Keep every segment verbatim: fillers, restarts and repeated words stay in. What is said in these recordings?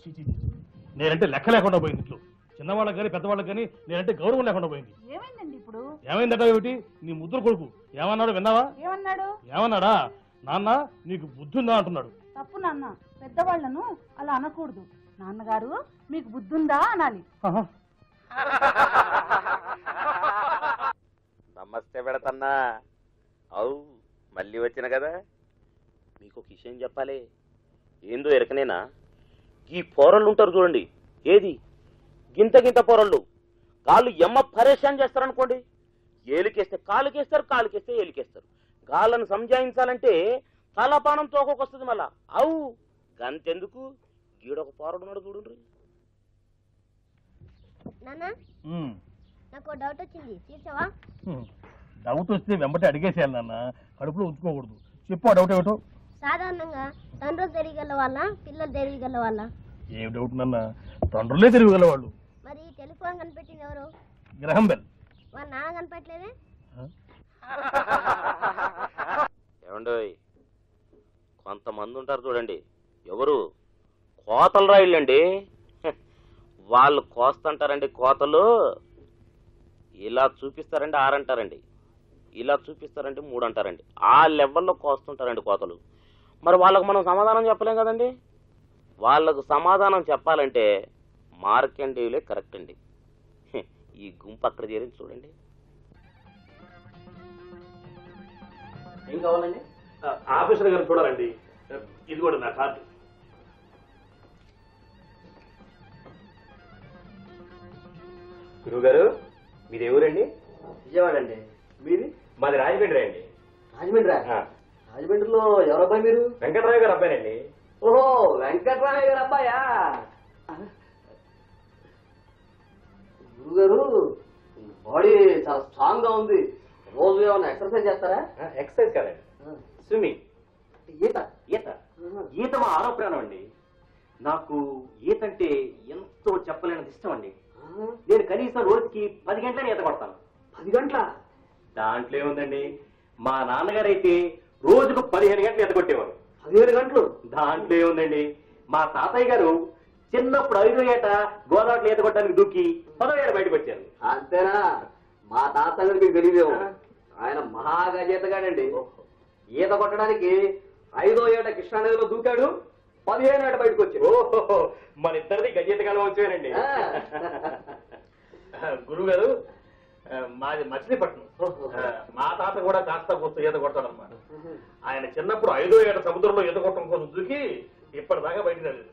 నేనంటే లెక్క లేకుండా పోయింది ఇంట్లో. చిన్నవాళ్ళకి కానీ పెద్దవాళ్ళకి కానీ నేనంటే గౌరవం లేకుండా పోయింది. ఏమైందండి ఇప్పుడు? ఏమైందట ఏమిటి? నీ ముద్దుల కొడుకు ఏమన్నాడు విన్నావా? ఏమన్నాడు? ఏమన్నాడా? నాన్న నీకు బుద్ధుందా అంటున్నాడు. తప్పు నాన్న, పెద్దవాళ్లను అలా అనకూడదు. నాన్నగారు మీకు బుద్ధుందా అనాలి. నమస్తే పెడతన్నా. అవు మళ్ళీ వచ్చిన కదా, మీకు ఒక విషయం చెప్పాలి. ఏందో ఎరకనేనా, ఈ పోరళ్ళు ఉంటారు చూడండి, ఏది గింత గింత పోరళ్ళు, కాళ్ళు ఎమ్మ పరేషాన్ చేస్తారనుకోండి, ఏలికేస్తే కాలుకేస్తారు, కాలుకేస్తే ఏలికేస్తారు. గాళ్ళను సంజాయించాలంటే తలపానం తోకొకొస్తుంది మళ్ళా. అవు గంతెందుకు, గీడొక పోరడు ఉన్నాడు చూడండి. నాకు డౌట్ వచ్చింది, తీర్చవా? డౌట్ వస్తే వెంబటి అడిగేసేయాలి నాన్న, కడుపులో ఉంచుకోకూడదు. చెప్పు డౌట్ ఏమిటో. సాధారణంగా తండ్రులు తెలియగల వాళ్ళ, పిల్లలు తెలియగల వాళ్ళ? ఏం డౌట్ నాన్న, తండ్రులే తెలియగల వాళ్ళు. మరి టెలిఫోన్ కనిపెట్టింది ఎవరు? Graham Bell. వాళ్ళ నాన్న కనిపెట్టలేదే? ఏమండోయ్, కొంతమంది ఉంటారు చూడండి, ఎవరు కోతలు రాయిళ్ళండి. వాళ్ళు కోస్తంటారండి, కోతలు ఇలా చూపిస్తారండి ఆరంటారండి, ఇలా చూపిస్తారంటే మూడు అంటారండి. ఆ లెవెల్లో కోస్తుంటారండి కోతలు. మరి వాళ్ళకు మనం సమాధానం చెప్పలేం కదండి. వాళ్ళకు సమాధానం చెప్పాలంటే మార్కండేయులే కరెక్ట్ అండి. ఈ గుంపు అక్కడ చేరి చూడండి. ఏం కావాలండి? ఆఫీసర్ గారు చూడాలండి. ఇది కూడా నా కార్డు. గురువు గారు, మీది ఎవరండి? విజయవాడ అండి. మీది? మాది రాజమండ్రి అండి. రాజమండ్రి? రాజమండ్రిలో ఎవరబ్బాయి మీరు? వెంకటరావు గారు అబ్బాయినండి. ఓహో, వెంకటరామయ్య గారు అబ్బాయా? గురుగారు, బాడీ చాలా స్ట్రాంగ్ గా ఉంది. రోజు ఏమన్నా ఎక్సర్సైజ్ చేస్తారా? ఎక్సర్సైజ్ కాదండి, స్విమ్మింగ్. ఈత? ఈత ఈత మా ఆరో ప్రాణం అండి. నాకు ఈత అంటే ఎంతో చెప్పలేనిది ఇష్టం అండి. నేను కనీసం రోజుకి పది గంటలని ఈత కొడతాను. పది గంటల? దాంట్లో ఏముందండి, మా నాన్నగారు అయితే రోజుకు పదిహేను గంటలు ఈత కొట్టేవారు. పదిహేను గంటలు? దాంట్లో ఏముందండి, మా తాతయ్య గారు చిన్నప్పుడు ఐదో ఏట గోదావరిలో ఈత కొట్టడానికి దూకి పదో ఏట బయటకు వచ్చారు. అంతేనా? మా తాతయ్య మీకు తెలియదేమో, ఆయన మహాగజేతగాడండి. ఈత కొట్టడానికి ఐదో ఏట కృష్ణానదిలో దూకాడు, పదిహేను ఏట బయటకు వచ్చాడు. ఓహో, మన ఇద్దరిది గజేతకాలం వచ్చారండి. గురువు గారు, మాది మచిలీపట్నం. మా తాత కూడా కాస్త కొత్త ఈత కొడతాడు అనమాట. ఆయన చిన్నప్పుడు ఐదో ఏట సముద్రంలో ఈత కొట్టడం కోసం దూకి ఇప్పటిదాకా బయట రాలేదు.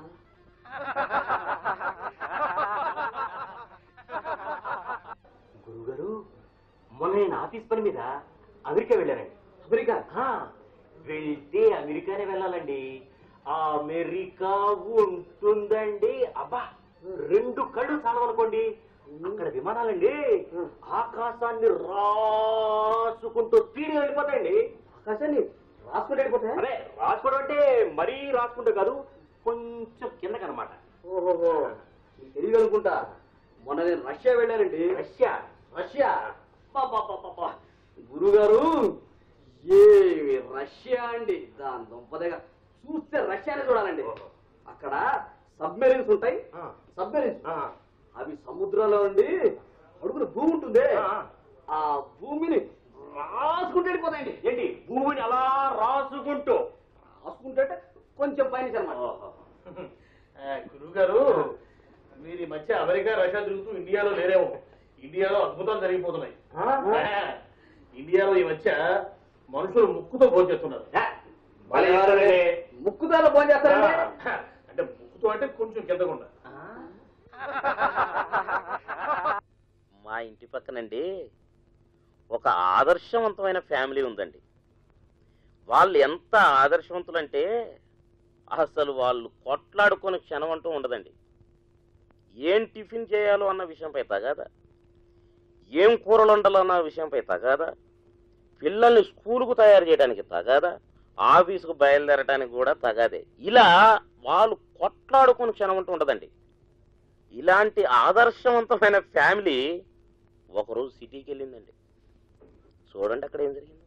గురువు గారు, మొన్న నేను ఆఫీస్ పని మీద అమెరికా వెళ్ళానండి. అమెరికా? వెళ్తే అమెరికానే వెళ్ళాలండి. అమెరికా ఉంటుందండి, అబ్బా రెండు కళ్ళు చాలవనుకోండి. అక్కడ విమానాలండి ఆకాశాన్ని రాసుకుంటూ స్పీడ్ వెళ్ళిపోతాయండి. ఆకాశాన్ని రాసుకుంటూ వెళ్ళిపోతాయి? అదే రాసుకోవడం అంటే మరీ రాసుకుంటూ కాదు, కొంచెం కిందకనమాట. ఓహోహో, మీకు తెలియదనుకుంటా. మొన్న నేను రష్యా వెళ్ళానండి. రష్యా? రష్యా గురుగారు, ఏ రష్యా అండి, దాని దొంపదగా చూస్తే రష్యానే చూడాలండి. అక్కడ సబ్మెరీన్స్ ఉంటాయి. సబ్మెరీన్స్ అవి సముద్రంలో ఉండి అడుగున భూమి ఉంటుంది, ఆ భూమిని రాసుకుంటూ వెళ్ళిపోతాయండి. ఏంటి, భూమిని అలా రాసుకుంటూ? రాసుకుంటే కొంచెం పైన అనమాట. గురువు గారు, మీరు ఈ మధ్య అమెరికా రష్యా తిరుగుతూ ఇండియాలో లేరేమో. ఇండియాలో అద్భుతాలు జరిగిపోతున్నాయి. ఇండియాలో ఈ మధ్య మనుషులు ముక్కుతో భోజనం చేస్తున్నారు. ముక్కుతో భోజనం చేస్తారండి? అంటే ముక్కుతో అంటే కొంచెం కిందకుండా. మా ఇంటి పక్కనండి ఒక ఆదర్శవంతమైన ఫ్యామిలీ ఉందండి. వాళ్ళు ఎంత ఆదర్శవంతులంటే అసలు వాళ్ళు కొట్లాడుకొని క్షణం అంటూ ఉండదండి. ఏం టిఫిన్ చేయాలో అన్న విషయంపై తగాదా, ఏం కూరలు వండాలో అన్న విషయంపై తగాదా, పిల్లల్ని స్కూలుకు తయారు చేయడానికి తగాదా, ఆఫీసుకు బయలుదేరడానికి కూడా తగాదే. ఇలా వాళ్ళు కొట్లాడుకొని క్షణం అంటూ ఉండదండి. ఇలాంటి ఆదర్శవంతమైన ఫ్యామిలీ ఒకరోజు సిటీకి వెళ్ళిందండి. చూడండి అక్కడ ఏం జరిగింది.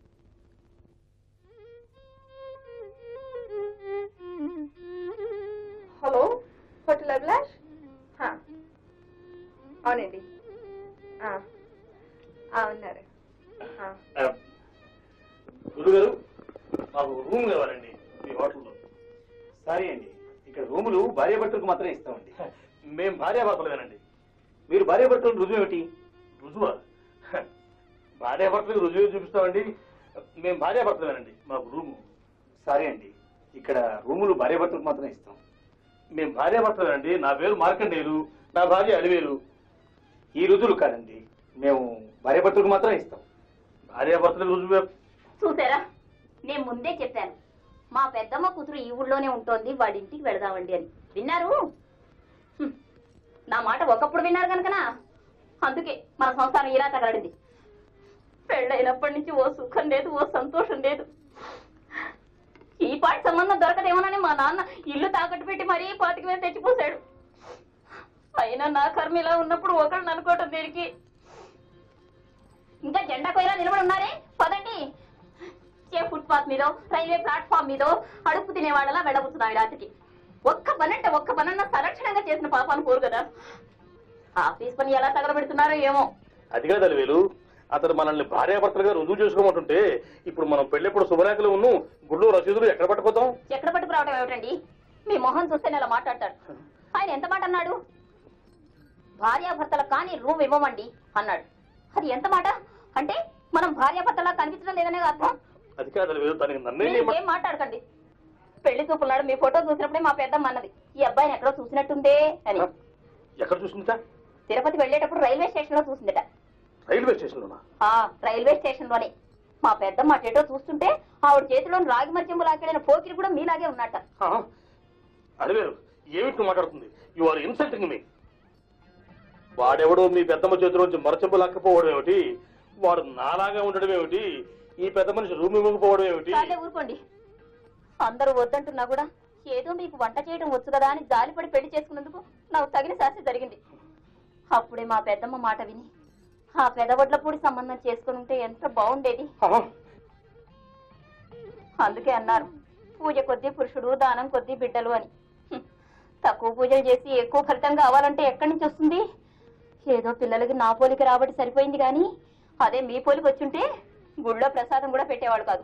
Hello hotel Abhilash? అవునండి, ఉన్నారు. గురుగారు, మాకు రూమ్ కావాలండి మీ హోటల్లో. సారీ అండి, ఇక్కడ రూములు భార్యాభర్తలకు మాత్రమే ఇస్తామండి. మేము భార్యాభర్తలేనండి. మీరు భార్యాభర్తలు రుజువు ఏమిటి? రుజువా? భార్యాభర్తలకు రుజువు చూపిస్తామండి. మేము భార్యాభర్తలేనండి, మాకు రూము. సారీ అండి, ఇక్కడ రూములు భార్యాభర్తలకు మాత్రమే ఇస్తాం. మేము భార్యాభర్తలేనండి. నా పేరు మార్కండేయులు, నా భార్య అలివేలు. ఈ రుజువులు కాదండి, మేము భార్యాభర్తలకు మాత్రమే ఇస్తాం. భార్యాభర్తలకు రుజువు చూసారా, నేను ముందే చెప్పాను మా పెద్దమ్మ కూతురు ఈ ఊళ్ళోనే ఉంటోంది, వాడి ఇంటికి వెళదామండి అని. విన్నారు? నా మాట ఒకప్పుడు విన్నారు కనుకనా, అందుకే మన సంసారం ఇలా తగలడింది. పెళ్ళైనప్పటి నుంచి ఓ సుఖం లేదు, ఓ సంతోషం లేదు. ఈ పాటి సంబంధం దొరకదేమోనని మా నాన్న ఇల్లు తాకట్టు పెట్టి మరీ పాతికి మీద తెచ్చిపోసాడు. అయినా నా కర్మ ఇలా ఉన్నప్పుడు ఒకళ్ళు అనుకోవటం దేనికి? ఇంకా జెండా కొయ్యలా నిలబడి ఉన్నారే, పదండి. ఏ ఫుట్పాత్ మీదో రైల్వే ప్లాట్ఫామ్ మీదో అడుపు తినేవాళ్ళలా వెళ్ళబుతున్నాయి రాత్రికి. ఒక్క పనంటే ఒక్క పనన్నా సంరక్షణంగా చేసిన పాపాను కోరు కదా. ఆఫీస్ పని ఎలా తగలబెడుతున్నారో ఏమో. అది కాదు అలివేలు, అతను మనల్ని భార్యాభర్తలుగా రుజువు చేసుకోమంటుంటే ఇప్పుడు మనం పెళ్ళెప్పుడు శుభరేఖలు ఉన్ను గుళ్ళు రసీదులు ఎక్కడ పట్టుకోతాం? ఎక్కడ పట్టుకురావడం ఏమిటండి? మీ మొహం చూస్తే ఇలా మాట్లాడతాడు. ఆయన ఎంత మాట అన్నాడు? భార్యాభర్తలకు కానీ రూమ్ ఇవ్వమండి అన్నాడు. అది ఎంత మాట? అంటే మనం భార్యాభర్తలా కనిపించడం లేదనే అర్థం. అది కాదు అలివేలు, దానికి నన్ను ఏం మాట్లాడకండి. పెళ్లి చూపులాడు మీ ఫోటో చూసినప్పుడే మా పెద్దమ్మ అన్నది, ఈ అబ్బాయిని ఎక్కడో చూసినట్టుందే అని. ఎక్కడ చూసిందిట? తిరుపతి వెళ్ళేటప్పుడు రైల్వే స్టేషన్ లో చూసిందట. రైల్వే స్టేషన్ లోనా? రైల్వే స్టేషన్ లోనే. మా పెద్దమ్మ అటేటో చూస్తుంటే ఆవిడ చేతిలోని రాగి మర్చెంబు లాకెళ్ళిన పోకిరి కూడా మీలాగే ఉన్నట్ట. అలివేలు, ఏమిటి మాట్లాడుతుంది? You are insulting me. వాడెవడో మీ పెద్దమ్మ చేతిలోంచి మరచెంబు లాక్కపోవడం ఏమిటి? వాడు నాలాగా ఉండడం ఏమిటి? ఈ పెద్ద మనిషి రూమ్ ఇవ్వకపోవడం ఏమిటి? ఊరుకోండి. అందరూ వద్దంటున్నా కూడా ఏదో మీకు వంట చేయడం వచ్చు కదా అని జాలిపడి పెళ్లి చేసుకున్నందుకు నాకు తగిన శాస్తి జరిగింది. అప్పుడే మా పెద్దమ్మ మాట విని ఆ పెదవడ్లపూడి సంబంధం చేసుకుని ఉంటే ఎంత బాగుండేది. అందుకే అన్నారు, పూజ కొద్దీ పురుషుడు, దానం కొద్దీ బిడ్డలు అని. తక్కువ పూజలు చేసి ఎక్కువ ఫలితం కావాలంటే ఎక్కడి నుంచి వస్తుంది? ఏదో పిల్లలకి నా పోలిక రాబట్టి సరిపోయింది కానీ అదే మీ పోలికి వచ్చుంటే గుళ్ళో ప్రసాదం కూడా పెట్టేవాళ్ళు కాదు.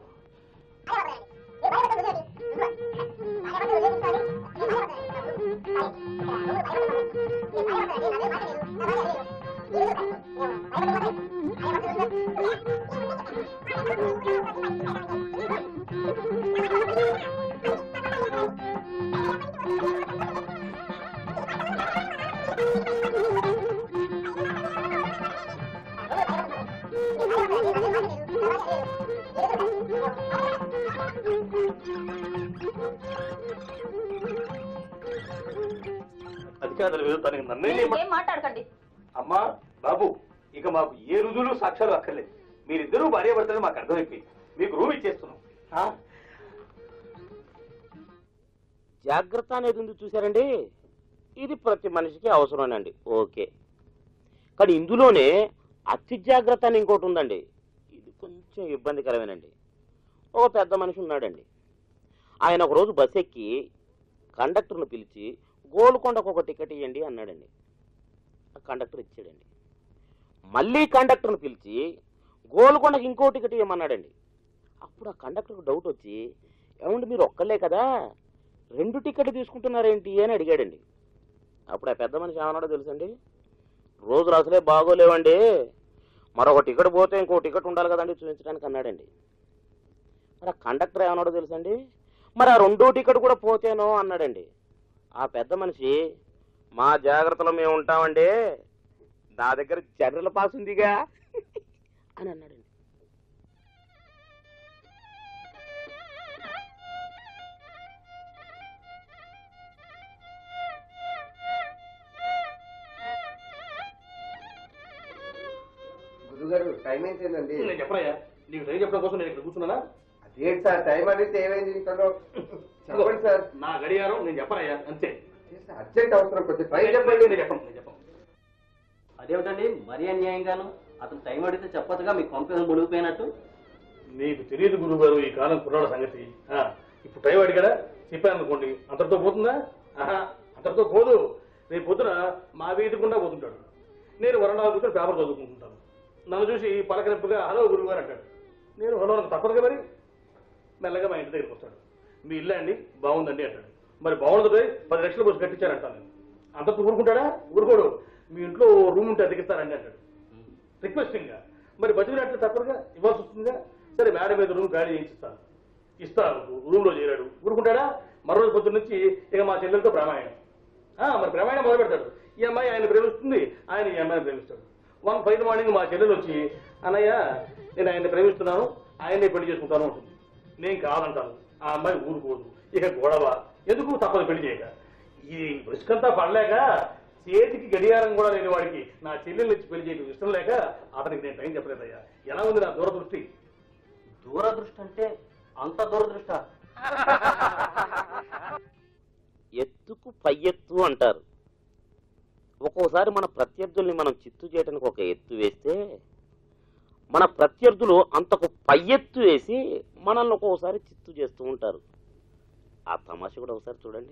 అది కాదు, తనకి నన్ను ఏం మాట్లాడకండి. అమ్మా బాబు, ఇక మాకు ఏ రుజువులు సాక్ష్యాలు అక్కర్లేదు. మీరిద్దరూ భార్యాభర్తలు మాకు అర్థమైపోయింది. మీకు రూమ్ ఇచ్చేస్తున్నాం. జాగ్రత్త అనేది ఉంది చూసారండి, ఇది ప్రతి మనిషికి అవసరమేనండి. ఓకే, కానీ ఇందులోనే అతి జాగ్రత్త అని ఇంకోటి ఉందండి. ఇది కొంచెం ఇబ్బందికరమేనండి. ఒక పెద్ద మనిషి ఉన్నాడండి. ఆయన ఒకరోజు బస్ ఎక్కి కండక్టర్ను పిలిచి గోల్కొండకు ఒక టికెట్ ఇవ్వండి అన్నాడండి. ఆ కండక్టర్ ఇచ్చాడండి. మళ్ళీ కండక్టర్ను పిలిచి గోల్కొండకు ఇంకో టికెట్ ఇవ్వమన్నాడండి. అప్పుడు ఆ కండక్టర్కు డౌట్ వచ్చి, ఏమండి మీరు ఒక్కళ్ళే కదా, రెండు టికెట్లు తీసుకుంటున్నారేంటి అని అడిగాడండి. అప్పుడు ఆ పెద్ద మనిషి ఏమన్నాడో తెలుసండి, రోజులు అసలే బాగోలేవండి, మరొక టికెట్ పోతే ఇంకో టికెట్ ఉండాలి కదండి చూపించడానికి అన్నాడండి. మరి ఆ కండక్టర్ ఏమన్నాడో తెలుసండి, మరి ఆ రెండో టికెట్ కూడా పోతేనో అన్నాడండి. ఆ పెద్ద మనిషి, మా జాగ్రత్తలో మేము ఉంటామండి, నా దగ్గర జనరల్ పాస్ ఉందిగా అని అన్నాడండి. గురుగారు టైం ఏంటండి? నేను చెప్పనయ్యా, నీకు టైం చెప్పడం కోసం నేను ఇక్కడ కూర్చున్నానా? అదేంటి సార్, టైం అడిగితే ఏమైంది? చెప్పండి సార్. నా గడియారం నేను చెప్పనయ్యా, అంతే. అర్జెంట్ అవసరం, కొంచెం టైం చెప్పండి. నేను చెప్పను నేను చెప్పను అదేమిటండి మరీ అన్యాయంగాను? అతను టైం అడిగితే చెప్పదుగా మీకు కంపెనీ మునిగిపోయినట్టు. నీకు తెలియదు గురువు గారు ఈ కాలం కుర్రాడ సంగతి. ఇప్పుడు టైం అడిగాడా చెప్పాను అనుకోండి, అంతటితో పోతుందా? అంతటితో పోదు. రేపు పొద్దున మా వీధి గుండా పోతుంటాడు. నేను వరండా కూర్చొని పేపర్ చదువుకుంటుంటాను. నన్ను చూసి పలకరింపుగా హలో గురువు గారు అంటాడు. నేను హలో నాకు తప్పదుగా మరి. మెల్లగా మా ఇంటి దగ్గరికి వస్తాడు. మీ ఇల్లు అండి బాగుందండి అంటాడు. మరి బాగుంటుంది, పది లక్షలు పోసి కట్టించారంటాను నేను. అంతకు ఊరుకుంటాడా? ఊరుకోడు. మీ ఇంట్లో రూమ్ ఉంటే అతికిస్తారండి అంటాడు రిక్వెస్టింగ్గా. మరి బతికినట్లు తప్పదుగా, ఇవ్వాల్సి వస్తుందిగా. సరే మేడం మీద రూమ్ ఖాళీ చేయించిస్తాను. ఇస్తాను. రూమ్లో చేరాడు. ఊరుకుంటాడా? మరో రోజు పొద్దున్న నుంచి ఇక మా చెల్లెలతో ప్రమాణం. మరి ప్రమాణం మొదలు పెడతాడు. ఈ అమ్మాయి ఆయన ప్రేమిస్తుంది, ఆయన ఈ అమ్మాయిని ప్రేమిస్తాడు. వన్ ఫైవ్ మార్నింగ్ మా చెల్లెలు వచ్చి అన్నయ్య నేను ఆయన్ని ప్రేమిస్తున్నాను, ఆయన్ని పెళ్లి చేసుకుంటాను ఉంటుంది. నేను కాదంటాను. ఆ అమ్మాయి ఊరుకోదు. ఇక గొడవ ఎందుకు, తప్పదు పెళ్లి చేయక. ఈ రిస్కంతా పడలేక చేతికి గడియారం కూడా లేని వాడికి నా చెల్లెలు వచ్చి పెళ్లి చేయడం ఇష్టం లేక అతనికి నేను టైం చెప్పలేదయ్యా. ఎలా ఉంది నా దూరదృష్టి? దూరదృష్టి అంటే అంత దూరదృష్ట? ఎత్తుకు పై ఎత్తు అంటారు. ఒక్కోసారి మన ప్రత్యర్థుల్ని మనం చిత్తు చేయడానికి ఒక ఎత్తు వేస్తే మన ప్రత్యర్థులు అంతకు పై ఎత్తు వేసి మనల్ని ఒక్కోసారి చిత్తు చేస్తూ ఉంటారు. ఆ తమాష కూడా ఒకసారి చూడండి.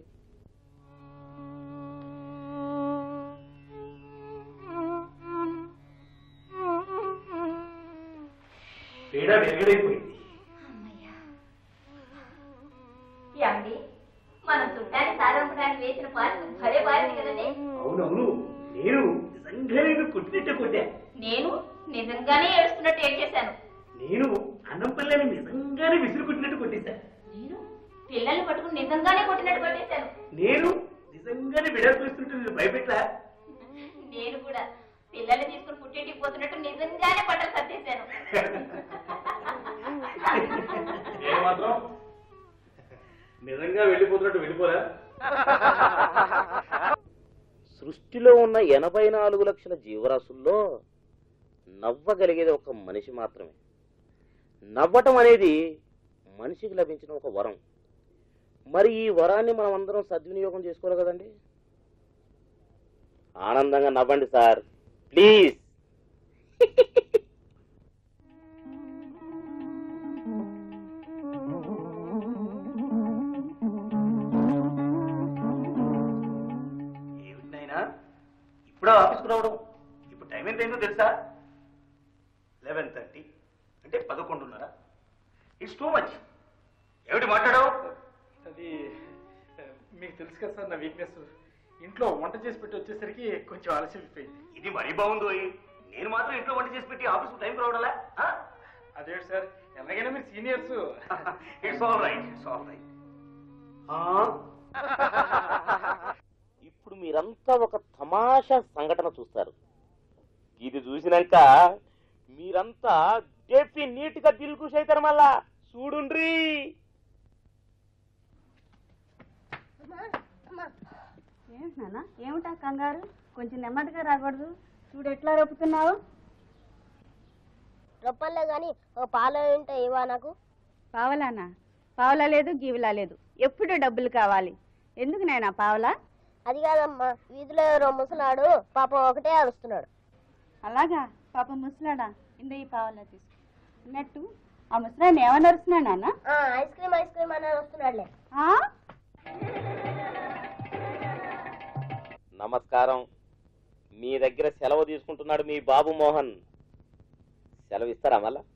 మనం చుట్టాన్ని సాగంపడానికి వేసిన పాలు భలే పారింది కదండి. అవునవును, నేను నిజంగానే కొట్టినట్టే కొట్టా. నేను నిజంగానే ఏడుస్తున్నట్టు ఏడ్చేశాను. నేను అన్నం పల్లెని నిజంగానే విసురు కొట్టినట్టు కొట్టేశాను. నేను పిల్లల్ని పట్టుకుని నిజంగానే కొట్టినట్టు కొట్టేశాను. నేను నిజంగానే విడాకులిస్తుంటే నేను భయపెట్టా. నేను కూడా పిల్లల్ని తీసుకుని పుట్టింటికి పోతున్నట్టు నిజంగానే బట్టలు సర్దేశాను. మాత్రం నిజంగా వెళ్ళిపోతున్నట్టు వెళ్ళిపోరా? సృష్టిలో ఉన్న ఎనభై నాలుగు లక్షల జీవరాశుల్లో నవ్వగలిగేది ఒక మనిషి మాత్రమే. నవ్వటం అనేది మనిషికి లభించిన ఒక వరం. మరి ఈ వరాన్ని మనం అందరం సద్వినియోగం చేసుకోవాలి కదండి. ఆనందంగా నవ్వండి సార్ ప్లీజ్. ఇప్పుడు ఆఫీస్కు రావడం. ఇప్పుడు టైం ఎంత అయిందో తెలుసా? లెవెన్ థర్టీ అంటే పదకొండున్నర. It's too much. ఏమిటి మాట్లాడావు? అది మీకు తెలుసు కదా సార్ నా వీక్నెస్. ఇంట్లో వంట చేసి పెట్టి వచ్చేసరికి కొంచెం ఆలస్యం అయిపోయింది. ఇది మరీ బాగుందో. నేను మాత్రం ఇంట్లో వంట చేసి పెట్టి ఆఫీస్కు టైంకి రావడంలా? అదేంటి సార్, ఎలాగైనా మీరు seniors. It's all right, it's all right. ఇప్పుడు మీరంతా ఒక తమాషా సంఘటన చూస్తారు. ఇది చూసినాక మీరంతా డెఫినెట్ గా దిల్కుష్ అవుతారు. మళ్ళా చూడుండ్రి. ఏంటి నాన్న, ఏమిటా కంగారు? కొంచెం నెమ్మదిగా రాకూడదు? చూడు ఎట్లా రొప్పుతున్నావు. రొప్పల్లే గాని ఓ పాలు ఉంటే ఇవా నాకు. పావలానా? పావలా లేదు, గీవలా లేదు. ఎప్పుడు డబ్బులు కావాలి. ఎందుకు నాయనా పావలా? అది కాదమ్మా, వీధిలో ఎవరో ముసలాడు పాపం ఒకటే అరుస్తున్నాడు. అలాగా? పాప ముసలాడా? ఇంద ఈ పావలా తీసుకో. అన్నట్టు ఆ ముసలాడిని ఏమని అరుస్తున్నాడు నాన్న? ఐస్ క్రీమ్ ఐస్ క్రీమ్ అని వస్తున్నాడులే. నమస్కారం. మీ దగ్గర సెలవు తీసుకుంటున్నాడు మీ బాబు మోహన్. సెలవు ఇస్తారా మళ్ళా?